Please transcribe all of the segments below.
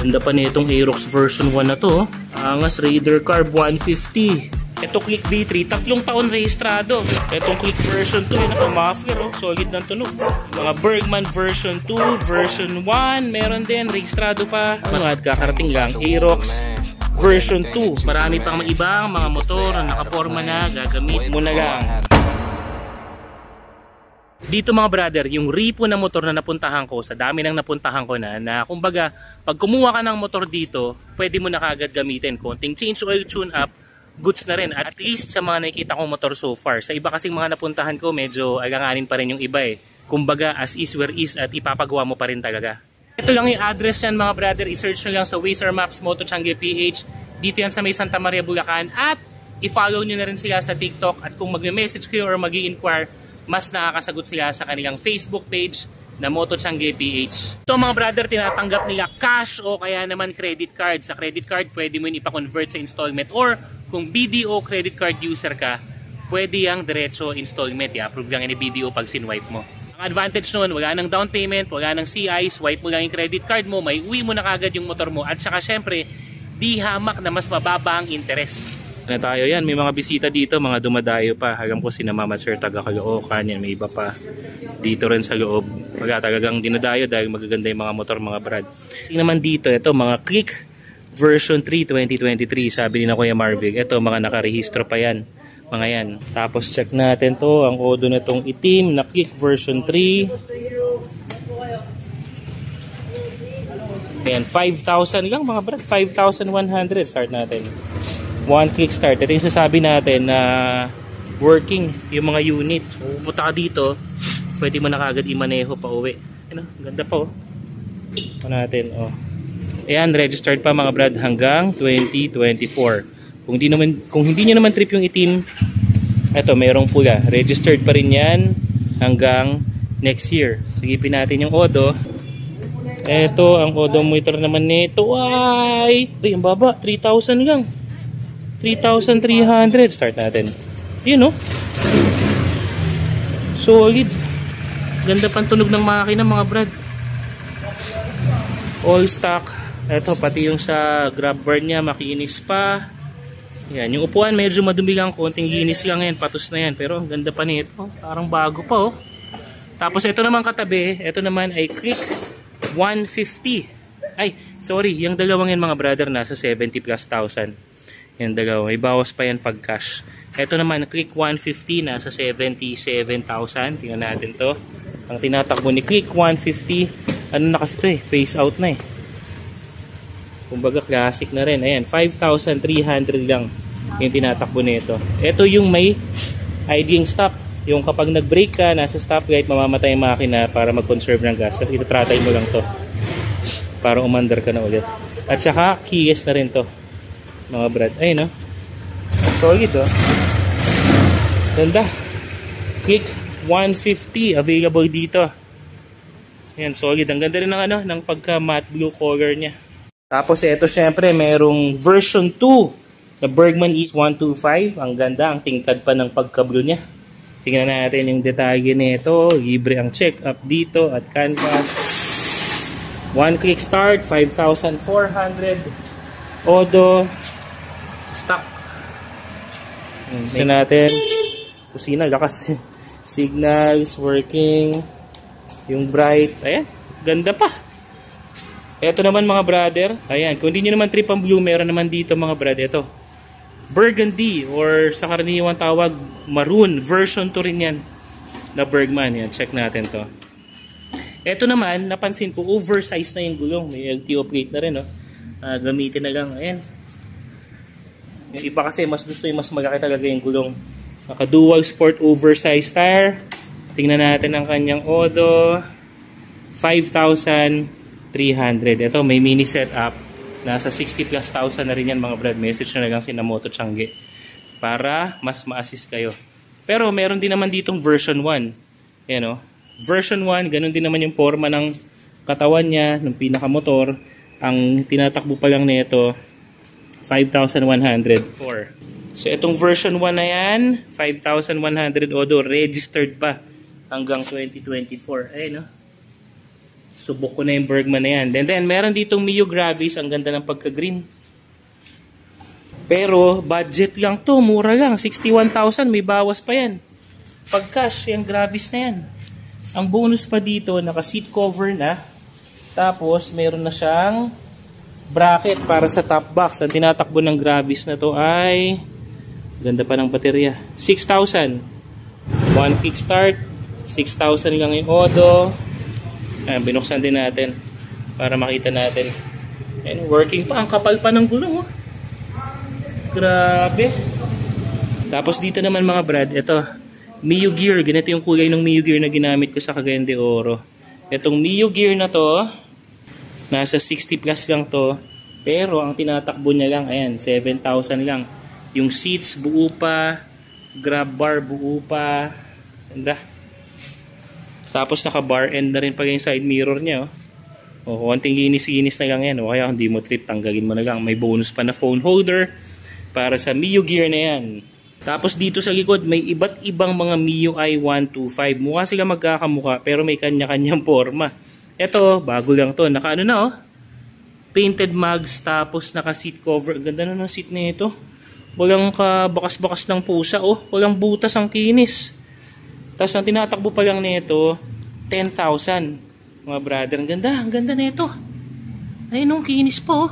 Ganda pa na itong Aerox version 1 na to. Angas, Raider Carb 150. Ito Click V3, 3 taon rehistrado. Itong Click version 2, yung naka-muffler, oh, solid ng tunog. Mga Bergman version 2, version 1, meron din, rehistrado pa. At kakarating lang, Aerox version 2. Marami pang ibang mga motor na nakaporma na, gagamit mo na lang. Dito mga brother, yung repo na motor na napuntahan ko, sa dami nang napuntahan ko na kumbaga, pag kumuha ka ng motor dito, pwede mo na kagad gamitin. Konting change oil, tune up, goods na rin. At least sa mga nakikita kong motor so far. Sa iba kasing mga napuntahan ko, medyo alanganin pa rin yung iba eh. Kumbaga, as is where is at ipapagawa mo pa rin talaga. Ito lang yung address yan mga brother. I-search nyo lang sa Waze or Maps, Moto Changi PH. Dito yan sa may Santa Maria, Bulacan. At i-follow nyo na rin sila sa TikTok. At kung mag-message kayo or mag-i-inquire, mas nakakasagot sila sa kanilang Facebook page na Moto Changi PH. Ito mga brother, tinatanggap nila cash o kaya naman credit card. Sa credit card, pwede mo yun ipa-convert sa installment. Or kung BDO credit card user ka, pwede yung diretso installment. I-approve lang yung BDO pag sinwipe mo. Ang advantage nun, wala nang down payment, wala nang CI, swipe mo lang yung credit card mo, may uwi mo na kagad yung motor mo. At saka syempre, di hamak na mas mababa ang interest. Na tayo yan, may mga bisita dito, mga dumadayo pa. Alam ko sina Mama Sir taga Caloocan yan, may iba pa dito rin sa loob. Wala talagang dinadayo dahil magaganda yung mga motor, mga brad. Tingnan naman dito, ito mga Click version 3 2023, sabi ni na Kuya Marvic. Ito mga nakarehistro pa yan, mga yan. Tapos check natin to, ang odo na tong itim na Click version 3. Ayan, 5,000 lang mga brad, 5,100. Start natin. One click start. Ito yung sasabi natin na working yung mga unit. So, pupunta ka dito, pwede mo na kagad imaneho pa uwi. Ano, ganda pa oh. Ito natin oh. Ayan, registered pa mga brad hanggang 2024. Kung hindi nyo naman trip yung itim, ito merong pula. Registered pa rin yan hanggang next year. Sigipin natin yung odo. Ito, ang odometer naman nito ay ang baba, 3,000 lang. 3,300. Start natin. Yun, no? Solid. Ganda pang tunog ng makina, mga brad. All stock. Ito, pati yung sa grab bar niya, makinis pa. Yan, yung upuan medyo madumi lang. Konting linis lang yan. Patos na yan. Pero ganda pa nito. Parang bago pa, oh. Tapos ito naman katabi. Ito naman ay Click 150. Ay, sorry. Yung dalawang yan, mga brother, nasa 70 plus thousand. Yan dalawa. May bawas pa yan pag cash. Ito naman, Click 150, nasa 77,000. Tingnan natin to. Ang tinatakbo ni Click 150, ano na kasi ito eh, phase out na eh. Kumbaga classic na rin. Ayan, 5,300 lang yung tinatakbo nito. Ito yung may idling stop. Yung kapag nag-brake ka, nasa stoplight, mamamatay yung makina para mag-conserve ng gas. Tapos itatratay mo lang to para umandar ka na ulit. At saka, keyless na rin to. Mga brad, ayun no. Solid oh. Ganda. Click 150 available dito. Ayan, solid. Ang ganda rin ng ano, ng pagka matte blue color niya. Tapos ito syempre merong version 2 na Bergman East 125. Ang ganda, ang tingkad pa ng pagka blue niya. Tingnan natin yung detalye nito. Libre ang check up dito at canvas. One click start, 5,400. Odo stock. Tingnan natin. Kusina, lakas. Signals, working. Yung bright. Ayan, ganda pa. Ito naman mga brother. Ayan, kung hindi nyo naman trip ang blue, meron naman dito mga brother. Ito. Burgundy or sa karaniwang tawag, maroon. Version 2 rin yan na Bergman. Yan, check natin to. Ito naman, napansin ko, oversized na yung gulong. May LTO plate na rin. Oh. Gamitin na lang. Ayan. Yung iba kasi mas gusto yung mas malaki talaga yung gulong. Naka dual sport oversized tire. Tingnan natin ang kanyang odo. 5,300. Ito may mini setup. Nasa 60 plus thousand na rin yan mga brad. Message na lang sina Moto Changi para mas ma-assist kayo. Pero meron din naman ditong version 1. Ayan o. Version 1, ganun din naman yung forma ng katawan niya, ng pinakamotor. Ang tinatakbo pa lang nito 5,104. So itong version 1 na yan, 5,100 odo, registered pa hanggang 2024. Ayun no. Subok ko na yung Bergman na yan. Then meron ditong Mio Gravis. Ang ganda ng pagka-green. Pero, budget lang to. Mura lang. 61,000. May bawas pa yan. Pag cash, yung Gravis na yan. Ang bonus pa dito, naka-seat cover na. Tapos, meron na siyang bracket para sa top box. Ang tinatakbo ng Gravis na to ay ganda pa ng baterya. 6,000. One kickstart. 6,000 lang yung odo. Ayan, binuksan din natin para makita natin. Ayan, working pa. Ang kapal pa ng gulong. Oh. Grabe. Tapos dito naman mga brad, ito. Mio Gear. Ganito yung kulay ng Mio Gear na ginamit ko sa Cagayan de Oro. Itong Mio Gear na to, nasa 60 plus lang to. Pero ang tinatakbo niya lang, ayan, 7,000 lang. Yung seats buo pa. Grab bar buo pa. Ganda. Tapos naka bar end na rin pag yung side mirror niya. Oh. O konting linis-linis na lang yan. O kaya kung di mo trip, tanggalin mo na lang. May bonus pa na phone holder para sa Mio Gear na yan. Tapos dito sa likod, may iba't ibang mga MIUI 125. Mukha sila magkakamuka pero may kanya-kanyang forma. Ito, bago lang to. Naka ano na oh. Painted mugs tapos naka seat cover. Ganda na ng seat na ito. Walang kabakas-bakas ng pusa oh. Walang butas ang kinis. Tapos ang tinatakbo pa lang nito, 10,000. Mga brother, ang ganda na ito. Ayun, kinis po.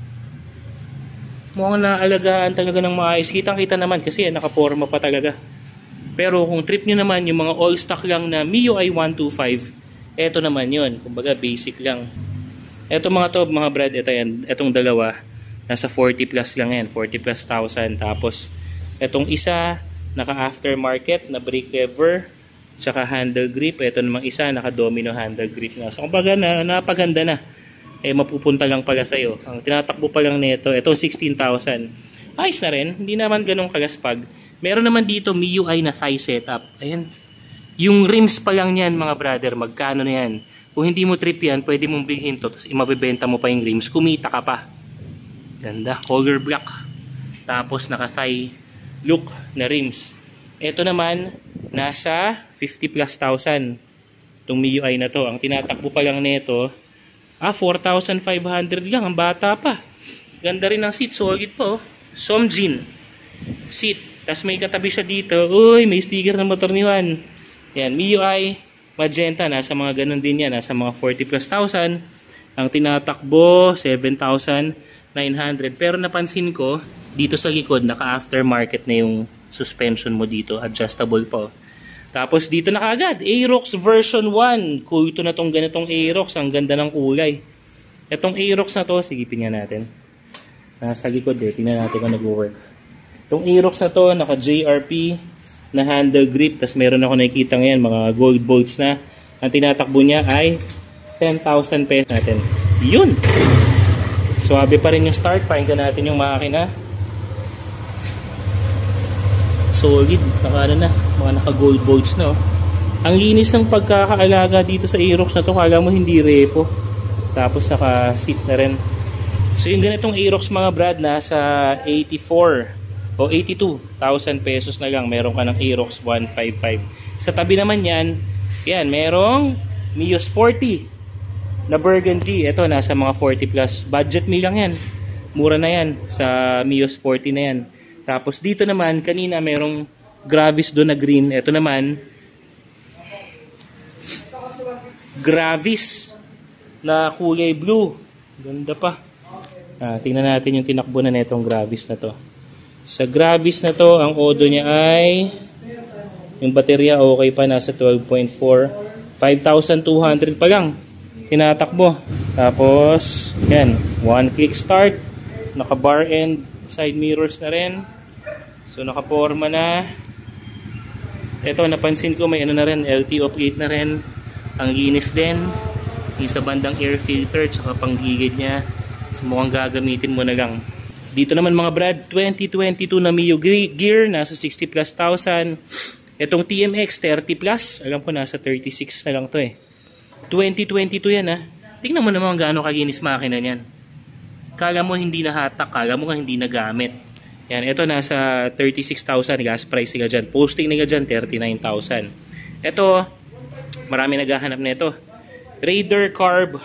Mukhang naalagaan talaga ng maayos. Kitang-kita naman kasi nakaporma pa talaga. Pero kung trip nyo naman yung mga all stock lang na MIUI 125, eto naman yun. Kumbaga basic lang. Eto mga to, mga brad, ito yan. Etong dalawa, nasa 40 plus lang yan. 40 plus thousand. Tapos, etong isa, naka-aftermarket na brake lever, tsaka handle grip. Ito namang isa, naka-domino handle grip na. So, kumbaga napaganda na. Mapupunta lang pala sa'yo. Ang tinatakbo pa lang nito, itong 16,000. Ayos na rin. Hindi naman ganun kagaspag. Meron naman dito MIUI na thigh setup. Ayan. Yung rims pa lang yan, mga brother, magkano na yan? Kung hindi mo trip yan, pwede mong bilhin to, tapos imabibenta mo pa yung rims. Kumita ka pa. Ganda. Color black. Tapos naka-thigh look na rims. Ito naman, nasa 50 plus thousand. Itong MIUI na to. Ang tinatakbo pa lang nito, 4,500 lang. Ang bata pa. Ganda rin ang seat. Solid po. Somjin seat. Tapos may katabi siya dito. Uy, may sticker ng motor ni Juan. Yan, MIUI magenta. Nasa mga ganun din yan. Nasa mga 40 plus thousand. Ang tinatakbo, 7,900. Pero napansin ko, dito sa likod, naka-aftermarket na yung suspension mo dito. Adjustable po. Tapos dito na kaagad, Aerox version 1. Kulto na tong ganitong Aerox. Ang ganda ng kulay. Itong Aerox na to, sigipin nga natin. Nasa likod eh. Tingnan natin kung nag-work. Itong Aerox na to, naka JRP na handle grip. Tapos meron ako nakikita ngayon, mga gold bolts na. Ang tinatakbo niya ay 10,000 pesos natin. Yun! Suwabe pa rin yung start. Pakinggan natin yung makina. Solid. Mga naka-gold bolts na. Oh. Ang linis ng pagkakaalaga dito sa Aerox na to. Kala mo hindi repo. Tapos naka-seat na rin. So yung ganitong Aerox mga brad, nasa 84 o 82,000 pesos na lang. Meron ka ng Aerox 155. Sa tabi naman yan, merong Mio Sporty na burgundy. Ito nasa mga 40 plus. Budget me lang yan. Mura na yan sa Mio Sporty na yan. Tapos dito naman, kanina merong Gravis doon na green. Ito naman, Gravis na kulay blue. Ganda pa. Tingnan natin yung tinakbo na netong Gravis na to. Sa Gravis na to, ang odo niya ay, yung baterya okay pa, nasa 12.4. 5,200 pa lang. Tinatakbo. Tapos, yan. One click start. Naka bar end. Side mirrors na rin. So nakaporma na. Ito napansin ko may ano na rin, LTO plate na rin. Ang linis din. Yung sa bandang air filter tsaka panggigid niya. So mukhang gagamitin mo na lang. Dito naman mga brad, 2022 na Mio Gear, nasa 60 plus thousand. Itong TMX 30 plus, alam ko nasa 36 na lang to eh. 2022 yan ha. Tingnan mo naman gaano kaginis makina niyan. Kala mo hindi nahatak, kala mo hindi nagamit. Yan, ito nasa 36,000 gas price nila dyan. Posting nila dyan, 39,000. Ito, marami naghahanap na ito. Raider Carb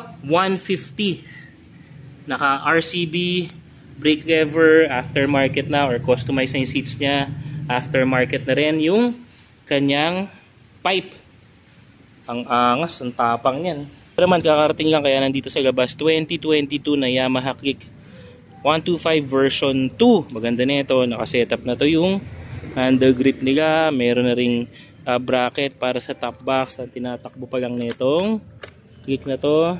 150. Naka RCB, brake lever, aftermarket na or customized na yung seats niya. Aftermarket na rin yung kanyang pipe. Ang angas, ang tapang niyan. Pero naman kakarating lang kaya nandito sa labas. 2022 na Yamaha Click 125 version 2. Maganda na ito. Nakasetup na to yung handle grip nila. Meron na ring bracket para sa top box. At tinatakbo pa lang nitong Click na to.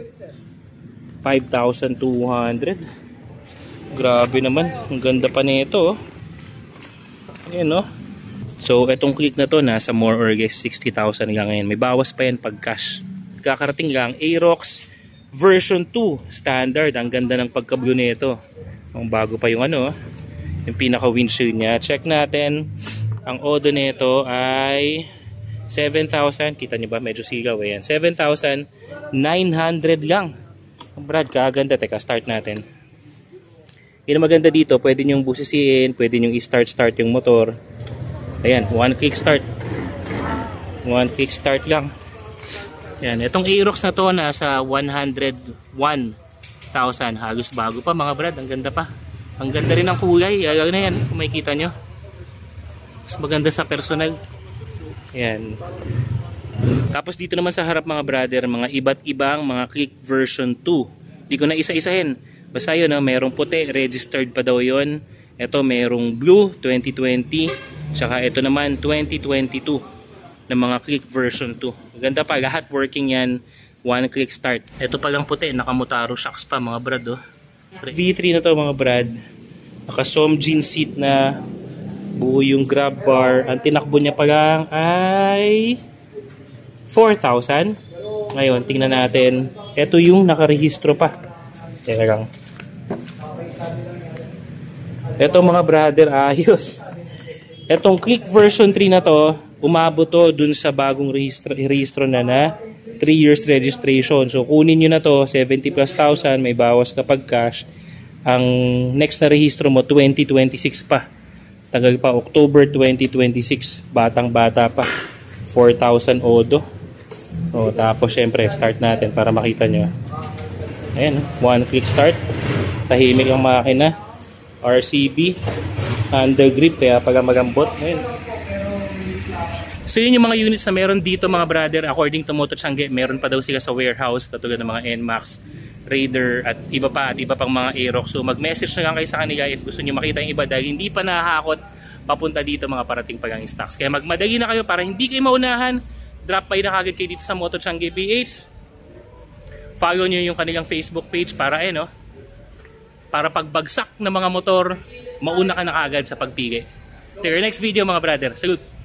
5,200. Grabe naman. Ang ganda pa nito. Ayan o. So, itong Click na to nasa more or less 60,000 lang ngayon. May bawas pa yan pag cash. Kakarating lang. Aerox version 2 standard. Ang ganda ng pagka-blue nito. Ang bago pa yung yung pinaka windshield niya. Check natin. Ang odo nito ay 7,000. Kita niyo ba? Medyo sigaw. Ayan. 7,900 lang. Brad, kaganda. Teka, start natin. Yung maganda dito, pwede nyong busisiin, pwede nyong i-start yung motor. Ayan, one kick start. One kick start lang. Ayan, itong Aerox na to nasa 101,000. Halos bago pa mga brad, ang ganda pa. Ang ganda rin ng kulay, ayan na yan, kung makikita nyo. Mas maganda sa personal. Ayan. Tapos dito naman sa harap mga brother, mga iba't ibang mga Click version 2. Hindi ko na isa-isahin. Basta yun, merong puti, registered pa daw yun. Ito merong blue 2020. Tsaka ito naman 2022 na mga Click version 2. Ganda pa, lahat working yan. One click start. Ito pa lang puti, nakamutaro shocks pa mga brad. V3 na to mga brad. Naka Somjin seat na. Buo yung grab bar. Ang tinakbo niya pa lang ay 4,000. Ngayon, tingnan natin. Ito yung nakarehistro pa. Teka lang. Ito mga brother, ayos. Etong Click version 3 na to, umabot to dun sa bagong rehistro na 3 years registration. So, kunin nyo na to, 70 plus thousand, may bawas kapag cash. Ang next na rehistro mo, 2026 pa. Tagal pa, October 2026. Batang-bata pa. 4,000 odo. O, tapos syempre start natin para makita nyo. Ayan, one click start. Tahimik ang makina. RCB. Handle grip, kaya pag magambot. Ayan. So yun yung mga units na meron dito mga brother. According to Moto Tiangge, meron pa daw sila sa warehouse. Katulad ng mga NMAX, Raider at iba pang mga Aerox. So mag-message na lang kayo sa kanila if gusto nyo makita yung iba dahil hindi pa nakahakot papunta dito mga parating pa lang stocks. Kaya magmadali na kayo para hindi kayo maunahan. Drop by na kagad kayo dito sa Moto Tiangge PH. Follow nyo yung kanilang Facebook page para para pagbagsak ng mga motor, mauna ka na kagad sa pagpili. Till your next video mga brother. Salute!